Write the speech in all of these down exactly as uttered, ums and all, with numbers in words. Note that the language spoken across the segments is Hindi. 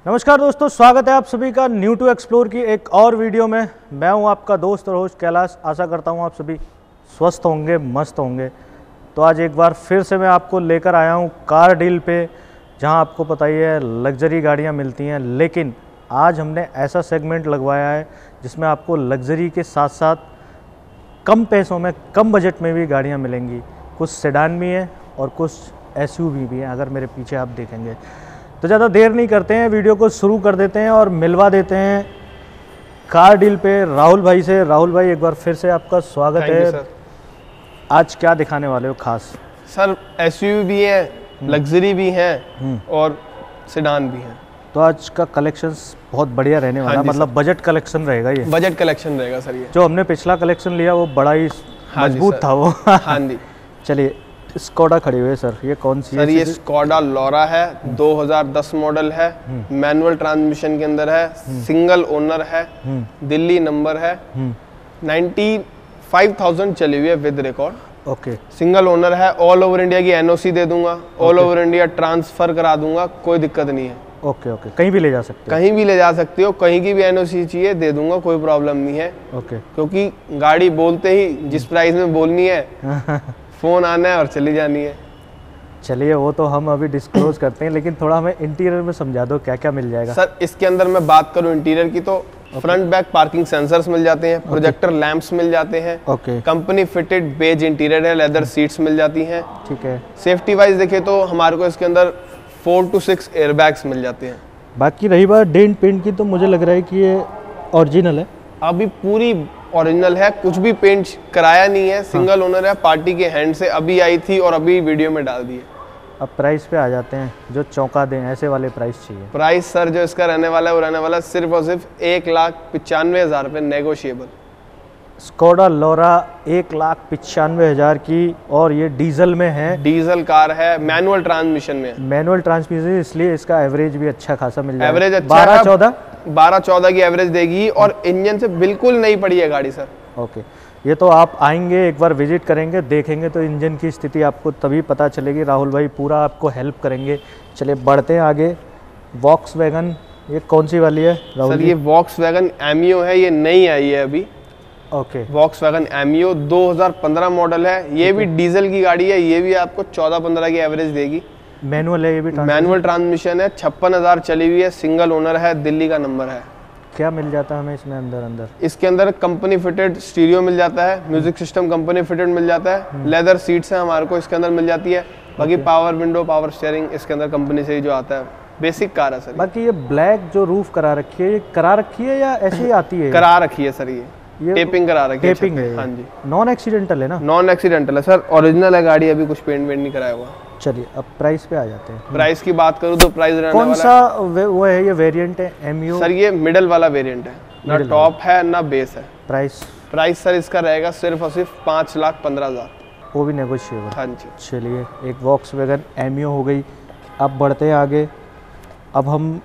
नमस्कार दोस्तों, स्वागत है आप सभी का न्यू टू एक्सप्लोर की एक और वीडियो में। मैं हूं आपका दोस्त और होस्ट कैलाश। आशा करता हूं आप सभी स्वस्थ होंगे, मस्त होंगे। तो आज एक बार फिर से मैं आपको लेकर आया हूं कार डील पे, जहां आपको पता ही है लग्जरी गाड़ियां मिलती हैं। लेकिन आज हमने ऐसा सेगमेंट लगवाया है जिसमें आपको लग्जरी के साथ साथ कम पैसों में, कम बजट में भी गाड़ियाँ मिलेंगी। कुछ सेडान भी हैं और कुछ एसयूवी भी हैं, अगर मेरे पीछे आप देखेंगे। तो ज़्यादा देर नहीं करते हैं, वीडियो को शुरू कर देते हैं और मिलवा देते हैं कार डील पे राहुल भाई से। राहुल भाई, एक बार फिर से आपका स्वागत है। सर। आज क्या दिखाने वाले हो खास? सर एसयूवी भी है, लग्जरी भी है और सेडान भी है। तो आज का कलेक्शंस बहुत बढ़िया रहने वाला, हाँ मतलब बजट कलेक्शन रहेगा ये। बजट कलेक्शन रहेगा सर ये। जो हमने पिछला कलेक्शन लिया वो बड़ा ही हाँ मजबूत था वो। हाँ जी। चलिए, स्कोडा खड़ी हुई है सर, ये कौन सी सर है? ये स्कोडा लोरा है, दो हज़ार दस मॉडल है, मैनुअल ट्रांसमिशन के अंदर है, सिंगल ओनर है, दिल्ली नंबर है, पचानवे हज़ार चली हुई है with record. Okay, single owner है, ऑल ओवर इंडिया की एनओसी दे दूंगा, ऑल ओवर इंडिया ट्रांसफर करा दूंगा, कोई दिक्कत नहीं है। ओके ओके, कहीं भी ले जा सकते हो? कहीं भी ले जा सकते हो, कहीं की भी एनओसी चाहिए दे दूंगा, कोई प्रॉब्लम नहीं है। ओके, क्योंकि गाड़ी बोलते ही जिस प्राइस में बोलनी है फोन आना है और चली जानी है। चलिए, वो तो हम अभी डिस्क्लोज करते हैं, लेकिन थोड़ा हमें इंटीरियर में समझा दो क्या क्या मिल जाएगा। सर इसके अंदर मैं बात करूं इंटीरियर की तो फ्रंट बैक पार्किंग सेंसर्स मिल जाते हैं, प्रोजेक्टर लैंप्स मिल जाते हैं, okay, company fitted beige interior है, लेदर सीट्स मिल जाती हैं। ठीक है। सेफ्टी वाइज देखे तो हमारे को इसके अंदर फोर टू सिक्स एयरबैग्स मिल जाते हैं। बाकी रही बात डेंट पेंट की, तो मुझे लग रहा है कि ये ओरिजिनल है। अभी पूरी ओरिजिनल है, कुछ भी पेंट कराया नहीं है, सिंगल ओनर है, पार्टी के हैंड से अभी आई थी और अभी वीडियो में डाल दी है। अब प्राइस पे आ जाते हैं, जो चौंका दें, ऐसे वाले प्राइस चाहिए। प्राइस सर जो इसका रहने वाला है वो रहने वाला है सिर्फ और सिर्फ एक लाख पचानवे हजार रुपये नेगोशिएबल। स्कोडा लोरा एक लाख पचानवे हज़ार की, और ये डीजल में है। डीजल कार है, मैनुअल ट्रांसमिशन में। मैनुअल ट्रांसमिशन, इसलिए इसका एवरेज भी अच्छा खासा मिल जाएगा। एवरेज अच्छा बारह चौदह बारह चौदह की एवरेज देगी और इंजन से बिल्कुल नहीं पड़ी है गाड़ी सर। ओके, ये तो आप आएंगे, एक बार विजिट करेंगे, देखेंगे तो इंजन की स्थिति आपको तभी पता चलेगी। राहुल भाई पूरा आपको हेल्प करेंगे। चलिए बढ़ते हैं आगे। वॉक्सवैगन, ये कौन सी वाली है राहुल सर जी? ये वॉक्सवैगन एमियो है, ये नई आई है अभी। ओके, वॉक्सवैगन एमियो दो हज़ार पंद्रह मॉडल है, ये भी डीजल की गाड़ी है, ये भी आपको चौदह पंद्रह की एवरेज देगी। मैनुअल है ये भी? मैनुअल ट्रांसमिशन है, छप्पन हजार चली हुई है, सिंगल ओनर है, दिल्ली का नंबर है। क्या मिल जाता है हमें इसमें अंदर अंदर? इसके अंदर कंपनी फिटेड स्टीरियो मिल जाता है, म्यूजिक सिस्टम कंपनी फिटेड मिल जाता है, लेदर सीट्स हैं हमारे को इसके अंदर मिल जाती है। बाकी पावर विंडो, पावर स्टीयरिंग इसके अंदर कंपनी से ही जो आता है, बेसिक कार है सर। बाकी ये ब्लैक जो रूफ करा रखी है, ये करा रखी है या ऐसे ही आती है? करा रखी है सर, ये ये टेपिंग करा रखी है। टेपिंग है? हाँ जी, नॉन एक्सीडेंटल है ना? नॉन एक्सीडेंटल है सर, ओरिजिनल है गाड़ी, अभी कुछ पेंट वेंट नहीं कराया हुआ। चलिए अब प्राइस पे आ जाते हैं। प्राइस की बात करूँ तो प्राइस रहने कौन वाला सा वे- वो है, ये वेरिएंट है एमयू? सर ये मिडल वाला वेरिएंट है, ना टॉप है ना बेस है। प्राइस प्राइस सर इसका रहेगा सिर्फ और सिर्फ पाँच लाख पंद्रह हजार। वो भी नेगोशिएबल? हाँ जी। चलिए, एक वॉक्सवैगन एमयू हो गई। अब बढ़ते हैं आगे। अब हम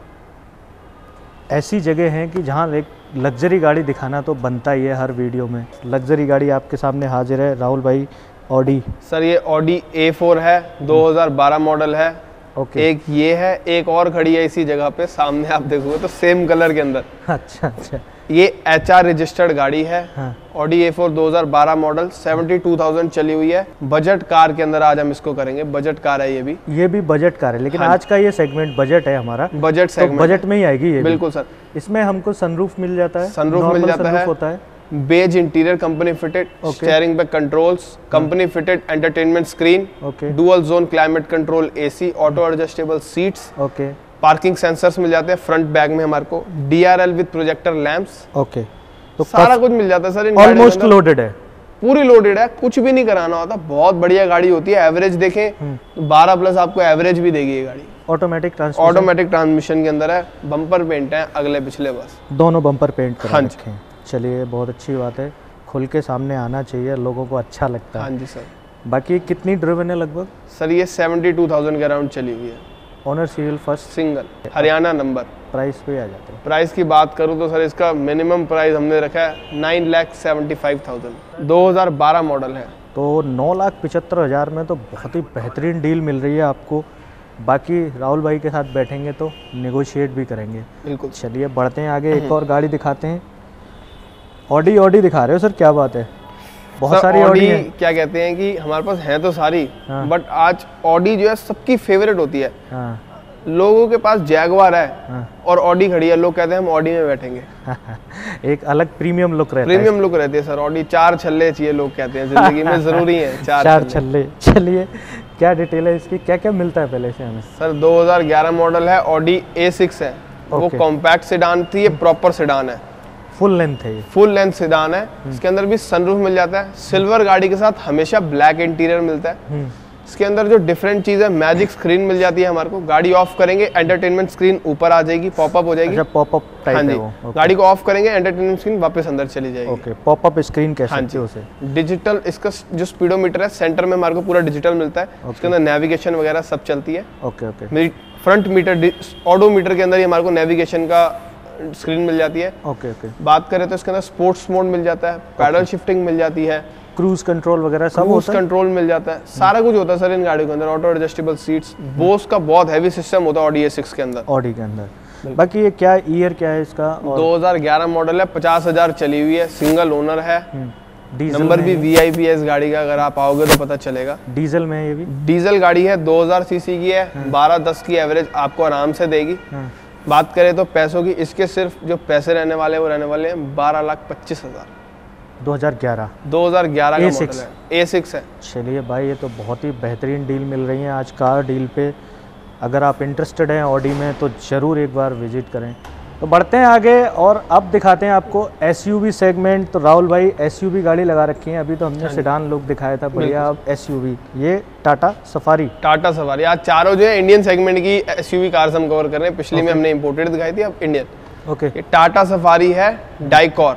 ऐसी जगह हैं कि जहाँ एक लग्जरी गाड़ी दिखाना तो बनता ही है हर वीडियो में। लग्जरी गाड़ी आपके सामने हाजिर है राहुल भाई, ऑडी। सर ये ऑडी ए फोर है, दो हज़ार बारह मॉडल है। ओके, एक ये है, एक और खड़ी है इसी जगह पे, सामने आप देखोगे तो सेम कलर के अंदर। अच्छा अच्छा, ये एच आर रजिस्टर्ड गाड़ी है। हाँ। ऑडी ए फोर दो हज़ार बारह मॉडल, बहत्तर हज़ार चली हुई है। बजट कार के अंदर आज हम इसको करेंगे, बजट कार है ये भी। ये भी बजट कार है, लेकिन हाँ। आज का ये सेगमेंट बजट है हमारा। बजट तो सेगमेंट बजट में ही आएगी ये भी। बिल्कुल सर। इसमें हमको सनरूफ मिल जाता है? सनरूफ मिल Normal जाता sunroof है। होता है? Beige interior company fitted, steering पे controls, company fitted entertainment screen, okay dual zone climate control AC, auto adjustable seats, okay parking sensors मिल जाते हैं फ्रंट बैग में हमारे को, DRL with projector lamps, okay. तो सारा कुछ मिल जाता है सर। ऑलमोस्ट लोडेड है, पूरी लोडेड है, कुछ भी नहीं कराना होता। बहुत बढ़िया गाड़ी होती है। एवरेज देखें तो बारह प्लस आपको एवरेज भी देगी ये गाड़ी। Automatic transmission? ऑटोमेटिक ट्रांसमिशन के अंदर है, बम्पर पेंट है अगले पिछले बस, दोनों बम्पर पेंट करा हाँ रखे हैं। चलिए, बहुत अच्छी बात है, खुल के सामने आना चाहिए, लोगों को अच्छा लगता है। हाँ जी सर। बाकी कितनी ड्रिवन है लगभग? सर ये बहत्तर हज़ार के अराउंड चली हुई है, owner serial first, single, Haryana नंबर। प्राइस पे आ जाते हैं। प्राइस की बात करूँ तो सर इसका मिनिमम प्राइस हमने रखा है nine lakh seventy five thousand, दो हज़ार बारह मॉडल है। तो नौ लाख पिचहत्तर हज़ार में तो बहुत ही बेहतरीन डील मिल रही है आपको। बाकी राहुल भाई के साथ बैठेंगे तो नेगोशिएट भी करेंगे। बिल्कुल। चलिए बढ़ते हैं आगे, एक और गाड़ी दिखाते हैं। ऑडी ऑडी दिखा रहे हो सर, क्या बात है, बहुत सारी ऑडी है। क्या कहते हैं कि हमारे पास है तो सारी, हाँ। बट आज ऑडी जो है सबकी फेवरेट होती है। हाँ। लोगों के पास जैगवार है हाँ। और ऑडी खड़ी है, लोग कहते हैं हम ऑडी में बैठेंगे। एक अलग प्रीमियम लुक रहता प्रीमियम लुक रहती है सर। ऑडी चार छल्ले चाहिए, लोग कहते हैं जिंदगी में जरूरी है चार, चार छल्ले। चलिए क्या डिटेल है इसकी, क्या क्या मिलता है पहले से हमें? सर दो हज़ार ग्यारह मॉडल है, ऑडी ए सिक्स है। वो कॉम्पैक्ट सेडान थी, ये प्रॉपर सेडान है, फुल लेंथ है ये। फुल लेंथ सेडान है। इसके अंदर भी सनरूफ मिल जाता है। सिल्वर गाड़ी के साथ हमेशा ब्लैक इंटीरियर मिलता है। इसके अंदर जो डिफरेंट चीज है, मैजिक स्क्रीन मिल जाती है हमारे को। गाड़ी ऑफ करेंगे एंटरटेनमेंट स्क्रीन ऊपर आ जाएगी, पॉपअप हो जाएगी। अच्छा, पॉपअप टाइप हाँ जी, है वो। गाड़ी को ऑफ करेंगे एंटरटेनमेंट स्क्रीन वापस अंदर चली जाएगी। ओके, पॉपअप स्क्रीन कह हाँ सकते हो उसे। डिजिटल इसका जो स्पीडोमीटर है सेंटर में हमारे को पूरा डिजिटल मिलता है। उसके अंदर नेविगेशन वगैरह सब चलती है। Okay okay. मेरी फ्रंट मीटर ऑडोमीटर के अंदर ही हमारे को नेविगेशन का स्क्रीन मिल जाती है। Okay okay. बात करें तो इसके अंदर स्पोर्ट्स मोड मिल जाता है, पैडल शिफ्टिंग मिल जाती है, क्रूज कंट्रोल वगैरह सब क्रूज होता है। कंट्रोल मिल जाता है, सारा कुछ होता है सर इन गाड़ियों के अंदर। ऑटो एडजस्टेबल सीट्स, बोस का बहुत हैवी सिस्टम होता है ऑडी ए सिक्स के अंदर। ऑडी के अंदर। बाकी ये क्या ईयर क्या है इसका? और दो हज़ार ग्यारह मॉडल है, पचास हजार चली हुई है, सिंगल ओनर है। डीजल नंबर भी वीआईपी है इस गाड़ी का, अगर आप आओगे तो पता चलेगा। डीजल में है ये भी? डीजल गाड़ी है, दो हज़ार सीसी की है, बारह दस की एवरेज आपको आराम से देगी। बात करें तो पैसों की, इसके सिर्फ जो पैसे रहने वाले हैं वो रहने वाले हैं बारह लाख पच्चीस हजार। दो हज़ार ग्यारह दो हज़ार ग्यारह का मॉडल है, ए सिक्स है। चलिए भाई, ये तो बहुत ही बेहतरीन डील मिल रही है आज कार डील पे। अगर आप इंटरेस्टेड हैं ऑडी में तो ज़रूर एक बार विजिट करें। तो बढ़ते हैं आगे और अब दिखाते हैं आपको एसयूवी सेगमेंट। तो राहुल भाई एसयूवी गाड़ी लगा रखी है, अभी तो हमने सेडान लुक दिखाया था बढ़िया। अब एसयूवी, ये टाटा सफारी। टाटा सफारी आज चारों जो है इंडियन सेगमेंट की एसयूवी कार्स हम कवर कर रहे हैं। पिछली में हमने इंपोर्टेड दिखाई थी, अब इंडियन। ओके। ये टाटा सफारी है, डाइकॉर,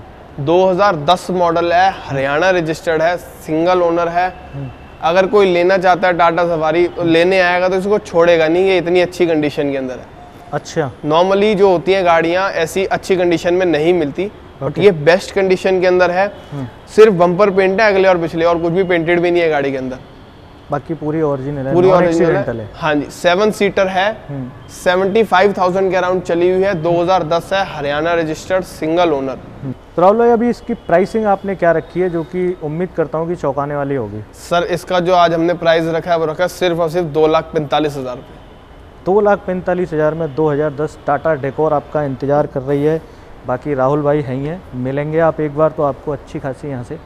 दो हज़ार दस मॉडल है, हरियाणा रजिस्टर्ड है, सिंगल ओनर है। अगर कोई लेना चाहता है टाटा सफारी तो लेने आएगा तो इसको छोड़ेगा नहीं, ये इतनी अच्छी कंडीशन के अंदर है। अच्छा। नॉर्मली जो होती हैं गाड़ियां ऐसी अच्छी कंडीशन में नहीं मिलती, बट ये बेस्ट कंडीशन के अंदर है। सिर्फ बम्पर पेंट है अगले और पिछले, और कुछ भी पेंटेड भी नहीं है गाड़ी के अंदर। बाकी पूरी ओरिजिनल है, पूरी नॉन ओरिजिनल एक्सीडेंटल है। है। हाँ जी, सेवन सीटर है, सेवेंटी फाइव थाउजेंड के अराउंड चली हुई है, दो हज़ार दस है, हरियाणा रजिस्टर्ड, सिंगल ओनर। तो राहुल भाई अभी इसकी प्राइसिंग आपने क्या रखी है, जो कि उम्मीद करता हूँ कि चौंकाने वाली होगी? सर इसका जो आज हमने प्राइस रखा है वो रखा है सिर्फ और सिर्फ दो लाख पैंतालीस हजार रुपये। दो लाख पैंतालीस हज़ार में दो हज़ार दस टाटा डेकोर आपका इंतज़ार कर रही है। बाकी राहुल भाई हैं ही हैं, मिलेंगे आप एक बार तो आपको अच्छी खासी यहाँ से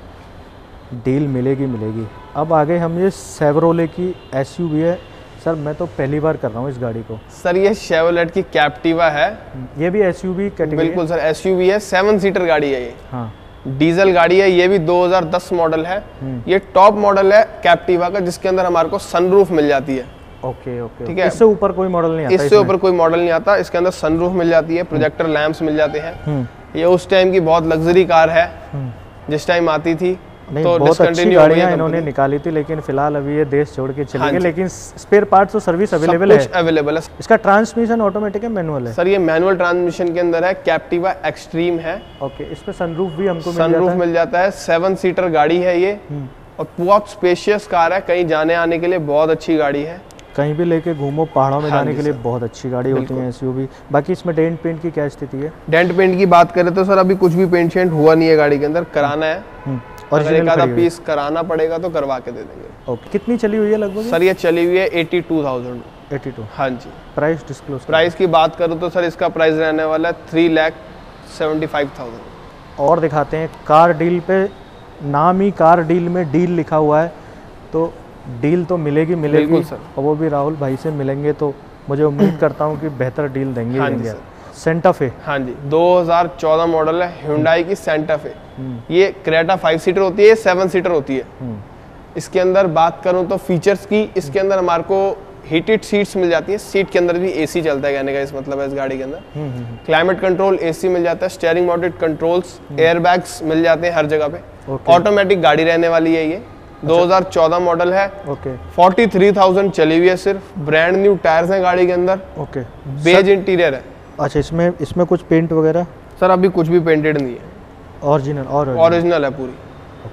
डील मिलेगी मिलेगी अब आगे हम ये सेवरोले की एसयूवी है। सर मैं तो पहली बार कर रहा हूँ इस गाड़ी को। सर ये शेवलेट की कैप्टिवा है, ये भी एसयूवी कैटेगरी? बिल्कुल सर, एसयूवी है, सेवन सीटर गाड़ी है ये। हाँ। डीजल गाड़ी है, ये भी दो हज़ार दस मॉडल है। ये टॉप मॉडल है कैप्टिवा का, जिसके अंदर हमारे को सनरूफ मिल जाती है। ओके ओके, ठीक है। इससे ऊपर कोई मॉडल नहीं आता? इससे ऊपर कोई मॉडल नहीं आता। इसके अंदर सनरूफ मिल जाती है, प्रोजेक्टर लैंप्स मिल जाते हैं। ये उस टाइम की बहुत लग्जरी कार है जिस टाइम आती थी। नहीं, तो बहुत अच्छी डिसकंटिन्यू गाड़ियां इन्होंने निकाली थी, लेकिन फिलहाल अभी ये देश छोड़ के चली हाँ गई। जी। लेकिन स्पेयर पार्ट्स और सर्विस अवेलेबल है? अवेलेबल है। इसका ट्रांसमिशन ऑटोमेटिक है मैनुअल है? सर ये मैनुअल ट्रांसमिशन के अंदर है, कैप्टिवा एक्सट्रीम है। ओके। इस पे सनरूफ भी हमको मिल सनरूफ जाता है? मिल जाता है। सेवन सीटर गाड़ी है ये, और बहुत स्पेशियस कार है, कहीं जाने आने के लिए बहुत अच्छी गाड़ी है। कहीं भी लेके घूमो, पहाड़ों में हाँ जाने जी के लिए सर। बहुत अच्छी गाड़ी होती है एसयूवी। बाकी इसमें डेंट पेंट की क्या स्थिति है? डेंट पेंट की बात करें तो सर अभी कुछ भी पेंट शेंट हुआ नहीं है गाड़ी के अंदर, कराना है। अगर एक आधा पीस कराना पड़ेगा तो करवा के दे देंगे। ओके। कितनी चली हुई है लगभग? सर ये चली हुई है eighty two thousand. Eighty two. हाँ जी। Price disclose? प्राइस की बात करूँ तो सर इसका प्राइस रहने वाला है three lakh seventy five thousand. और दिखाते हैं कार डील पे, नाम ही कार डील में डील लिखा हुआ है, तो डील तो मिलेगी मिलेगी। बिल्कुल सर। और वो भी राहुल भाई से मिलेंगे तो मुझे उम्मीद करता हूँ कि बेहतर डील देंगे हाँ ही जी देंगे। सर। सेंटा फे? हाँ जी, दो हज़ार चौदह मॉडल है, Hyundai की सेंटा फे। ये क्रेटा फाइव सीटर होती है, ये सेवन सीटर होती है। इसके अंदर बात करूं तो फीचर्स की, इसके अंदर हमारे को हीटेड सीट्स मिल जाती है, सीट के अंदर भी एसी चलता है, कहने का इस मतलब है इस गाड़ी के अंदर। क्लाइमेट कंट्रोल एसी मिल जाता है, स्टीयरिंग माउंटेड कंट्रोल्स, एयरबैग्स मिल जाते हैं हर जगह पे। ऑटोमेटिक गाड़ी रहने वाली है ये, दो हज़ार चौदह मॉडल है। ओके। तैंतालीस हज़ार चली हुई है सिर्फ, ब्रांड न्यू टायर्स हैं गाड़ी के अंदर। ओके। बेज इंटीरियर है। अच्छा, इसमें इसमें कुछ पेंट वगैरह? सर अभी कुछ भी पेंटेड नहीं है, ओरिजिनल? और ओरिजिनल है पूरी। ओके।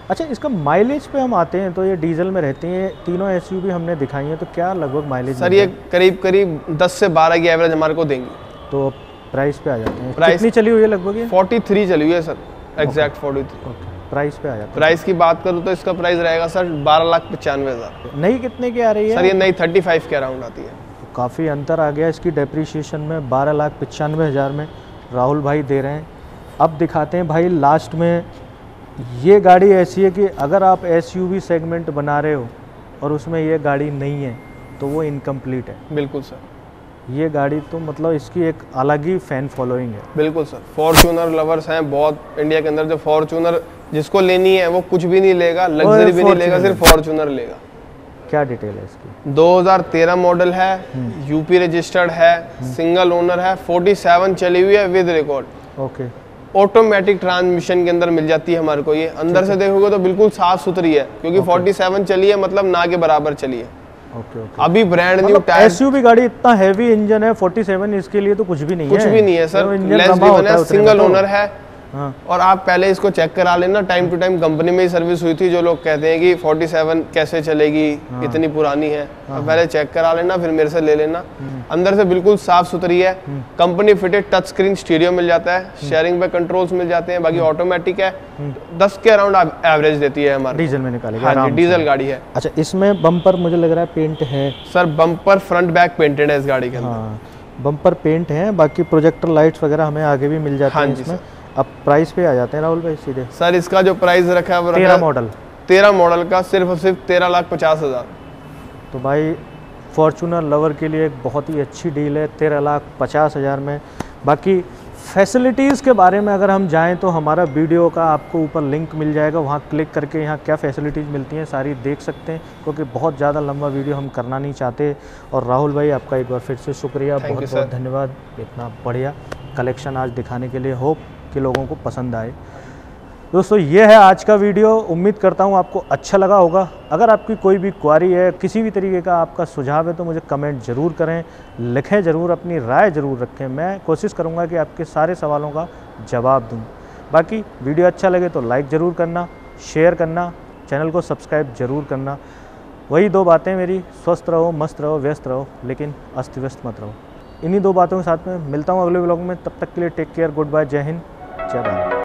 अच्छा, इसका माइलेज पे हम आते हैं तो ये डीजल में रहते हैं, तीनों एसयूवी हमने दिखाई हैं, तो क्या लगभग माइलेज? सर ये करीब करीब दस से बारह की एवरेज हमारे को देंगी। तो प्राइस पे आ जाते हैं, प्राइस कितनी चली हुई है लगभग? ये तैंतालीस चली हुई है सर, एग्जैक्ट तैंतालीस। ओके, प्राइस पे आ जाता है। प्राइस की बात करूँ तो इसका प्राइस रहेगा सर बारह लाख पचानवे हज़ार। नई कितने की आ रही है सर? ये नई थर्टी फाइव के अराउंड आती है। तो काफ़ी अंतर आ गया इसकी डेप्रीशिएशन में, बारह लाख पचानवे हज़ार में राहुल भाई दे रहे हैं। अब दिखाते हैं भाई लास्ट में, ये गाड़ी ऐसी है कि अगर आप एसयूवी सेगमेंट बना रहे हो और उसमें ये गाड़ी नहीं है तो वो इनकम्प्लीट है। बिल्कुल सर, ये गाड़ी तो मतलब इसकी एक अलग ही फैन फॉलोइंग है। बिल्कुल सर, फॉर्च्यूनर लवर्स हैं बहुत इंडिया के अंदर। जो फॉर्च्यूनर जिसको लेनी है वो कुछ भी नहीं लेगा, लग्जरी भी नहीं लेगा, सिर्फ फॉर्च्यूनर लेगा। क्या डिटेल है इसकी? दो हज़ार तेरह मॉडल है, यूपी रजिस्टर्ड है, सिंगल ओनर है, सैंतालीस चली हुई है with record. Okay, automatic transmission के अंदर मिल जाती है हमारे को। ये अंदर से देखोगे तो बिल्कुल साफ सुथरी है, क्योंकि सैंतालीस चली है मतलब ना के बराबर चली है। ओके ओके, अभी ब्रांड न्यू टायर। एसयूवी गाड़ी इतना हैवी इंजन है, सैंतालीस, इसके लिए तो कुछ भी नहीं कुछ है। कुछ भी नहीं है सर, लेस ड्रिवन है, सिंगल ओनर है। हाँ। और आप पहले इसको चेक करा लेना, टाइम टू टाइम कंपनी में ही सर्विस हुई थी। जो लोग कहते हैं कि सैंतालीस कैसे चलेगी, हाँ। इतनी पुरानी है, हाँ। पहले चेक करा लेना, फिर मेरे से ले लेना। अंदर से बिल्कुल साफ सुथरी है, company fitted touch screen stereo मिल जाता है, शेयरिंग पे कंट्रोल्स मिल जाते हैं, बाकी ऑटोमेटिक है। दस के अराउंड एवरेज देती है हमारे डीजल में निकालेगी। हाँ जी, डीजल गाड़ी है। अच्छा, इसमें बम्पर मुझे लग रहा है पेंट है sir? Bumper front back painted है इस गाड़ी के अंदर। हाँ, बम्पर पेंट है, बाकी प्रोजेक्टर लाइट्स वगैरह हमें आगे भी मिल जाते हैं इसमें। अब प्राइस पे आ जाते हैं राहुल भाई सीधे। सर इसका जो प्राइस रखा है वो तेरह मॉडल तेरह मॉडल का सिर्फ और सिर्फ तेरह लाख पचास हज़ार। तो भाई फॉर्च्यूनर लवर के लिए एक बहुत ही अच्छी डील है, तेरह लाख पचास हज़ार में। बाकी फैसिलिटीज़ के बारे में अगर हम जाएं तो हमारा वीडियो का आपको ऊपर लिंक मिल जाएगा, वहाँ क्लिक करके यहाँ क्या फैसिलिटीज़ मिलती हैं सारी देख सकते हैं, क्योंकि बहुत ज़्यादा लंबा वीडियो हम करना नहीं चाहते। और राहुल भाई आपका एक बार फिर से शुक्रिया, बहुत बहुत धन्यवाद इतना बढ़िया कलेक्शन आज दिखाने के लिए। होप कि लोगों को पसंद आए। दोस्तों ये है आज का वीडियो, उम्मीद करता हूँ आपको अच्छा लगा होगा। अगर आपकी कोई भी क्वारी है, किसी भी तरीके का आपका सुझाव है तो मुझे कमेंट ज़रूर करें, लिखें ज़रूर, अपनी राय ज़रूर रखें। मैं कोशिश करूँगा कि आपके सारे सवालों का जवाब दूँ। बाकी वीडियो अच्छा लगे तो लाइक ज़रूर करना, शेयर करना, चैनल को सब्सक्राइब ज़रूर करना। वही दो बातें मेरी, स्वस्थ रहो, मस्त रहो, व्यस्त रहो, लेकिन अस्त व्यस्त मत रहो। इन्हीं दो बातों के साथ में मिलता हूँ अगले व्लॉग में। तब तक के लिए टेक केयर, गुड बाय, जय हिंद, जय भारत।